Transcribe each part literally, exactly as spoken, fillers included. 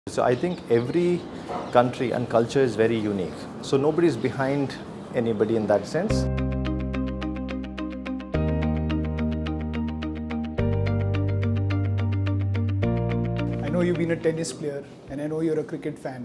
So I think every country and culture is very unique. So nobody is behind anybody in that sense. I know you've been a tennis player and I know you're a cricket fan.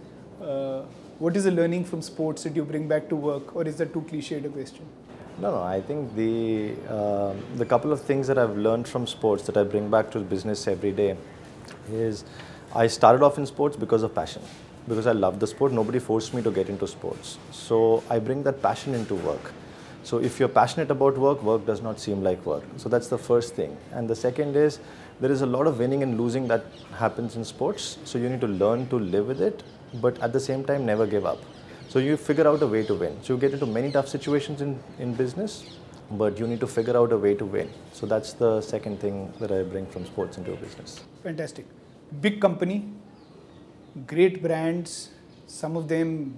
Uh, what is the learning from sports that you bring back to work, or is that too cliched a question? No, no, I think the, uh, the couple of things that I've learned from sports that I bring back to business every day is I started off in sports because of passion, because I love the sport. Nobody forced me to get into sports. So I bring that passion into work. So if you're passionate about work, work does not seem like work. So that's the first thing. And the second is there is a lot of winning and losing that happens in sports. So you need to learn to live with it, but at the same time, never give up. So you figure out a way to win. So you get into many tough situations in, in business, but you need to figure out a way to win. So that's the second thing that I bring from sports into a business. Fantastic. Big company, great brands, some of them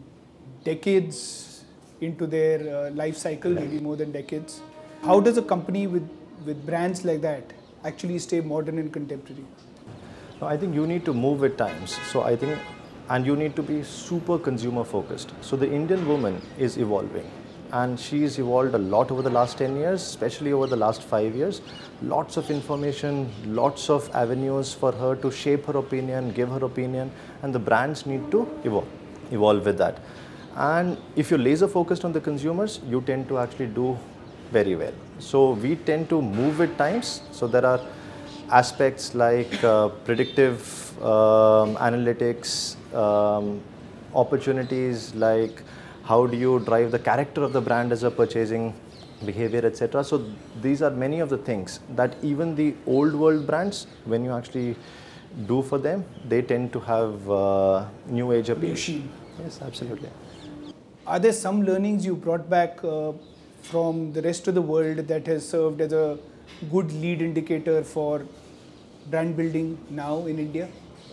decades into their uh, life cycle, maybe more than decades. How does a company with, with brands like that actually stay modern and contemporary? No, I think you need to move with times. So I think, and you need to be super consumer focused. So the Indian woman is evolving. And she's evolved a lot over the last ten years, especially over the last five years. Lots of information, lots of avenues for her to shape her opinion, give her opinion, and the brands need to evolve, evolve with that. And if you're laser focused on the consumers, you tend to actually do very well. So we tend to move with times. So there are aspects like uh, predictive um, analytics, um, opportunities like how do you drive the character of the brand as a purchasing behavior, et cetera. So these are many of the things that even the old world brands, when you actually do for them, they tend to have uh, new age appeal. Yes, absolutely. Are there some learnings you brought back uh, from the rest of the world that has served as a good lead indicator for brand building now in India?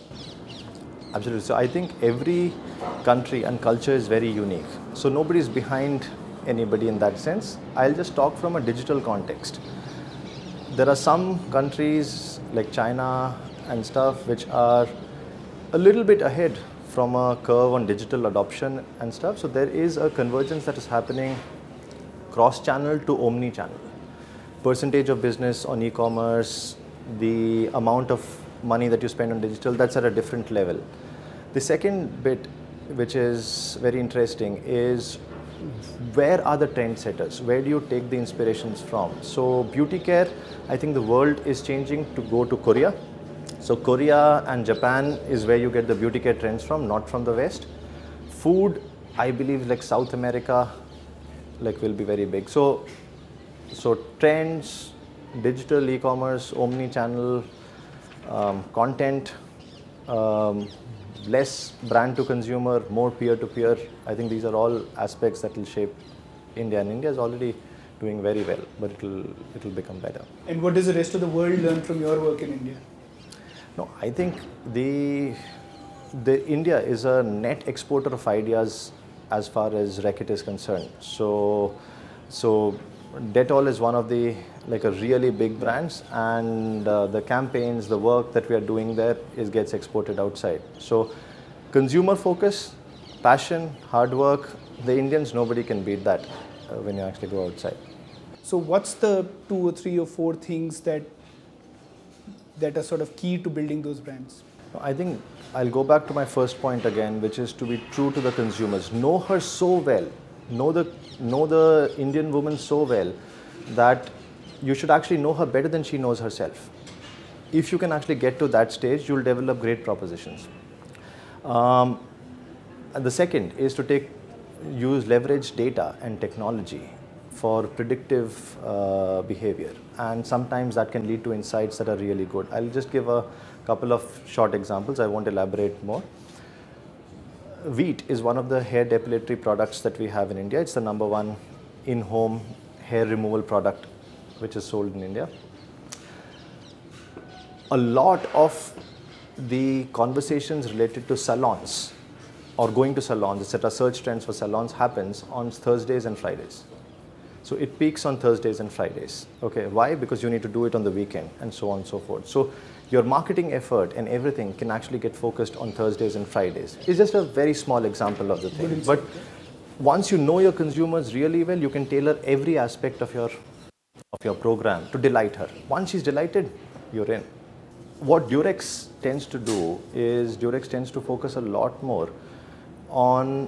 Absolutely. So I think every country and culture is very unique. So nobody is behind anybody in that sense. I'll just talk from a digital context. There are some countries like China and stuff which are a little bit ahead from a curve on digital adoption and stuff. So there is a convergence that is happening cross-channel to omni-channel. Percentage of business on e-commerce, the amount of money that you spend on digital, that's at a different level. The second bit, which is very interesting, is where are the trendsetters? Where do you take the inspirations from? So beauty care, I think the world is changing to go to Korea. So Korea and Japan is where you get the beauty care trends from, not from the West. Food, I believe like South America, like will be very big. So, so trends, digital e-commerce, omni-channel, um, content, um, less brand to consumer, more peer to peer. I think these are all aspects that will shape India, and India is already doing very well, but it will it will become better. And what does the rest of the world learn from your work in India? No, I think the the India is a net exporter of ideas as far as Reckitt is concerned. So so Dettol is one of the like a really big brands, and uh, the campaigns, the work that we are doing there is gets exported outside. So consumer focus, passion, hard work, the Indians, nobody can beat that uh, when you actually go outside. So what's the two or three or four things that that are sort of key to building those brands? I think I'll go back to my first point again, which is to be true to the consumers. Know her so well. Know the, know the Indian woman so well that you should actually know her better than she knows herself. If you can actually get to that stage, you'll develop great propositions. Um, and the second is to take, use leverage data and technology for predictive uh, behavior. And sometimes that can lead to insights that are really good. I'll just give a couple of short examples. I won't elaborate more. Wheat is one of the hair depilatory products that we have in India. It's the number one in-home hair removal product which is sold in India. A lot of the conversations related to salons or going to salons, et cetera, search trends for salons happens on Thursdays and Fridays. So it peaks on Thursdays and Fridays. Okay, why? Because you need to do it on the weekend and so on and so forth. So your marketing effort and everything can actually get focused on Thursdays and Fridays. It's just a very small example of the thing. But once you know your consumers really well, you can tailor every aspect of your of your program to delight her. Once she's delighted, you're in. What Durex tends to do is Durex tends to focus a lot more on,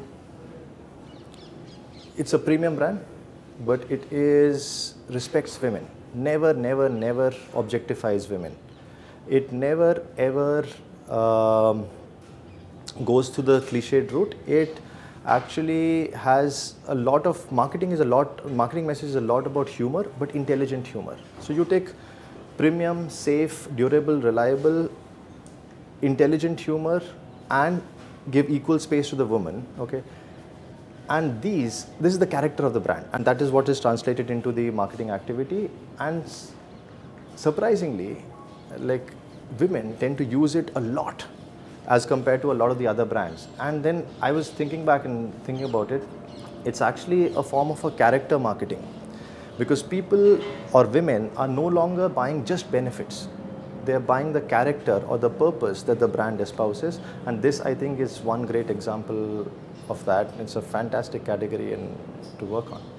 it's a premium brand, but it is respects women. Never, never, never objectifies women. It never ever um, goes to the cliched route. It actually has a lot of marketing is a lot marketing message is a lot about humor, but intelligent humor. So you take premium, safe, durable, reliable, intelligent humor and give equal space to the woman. Okay, and these this is the character of the brand, and that is what is translated into the marketing activity. And surprisingly, like, women tend to use it a lot as compared to a lot of the other brands. And then I was thinking back and thinking about it, it's actually a form of a character marketing, because people or women are no longer buying just benefits. They're buying the character or the purpose that the brand espouses, and this, I think, is one great example of that. It's a fantastic category and to work on.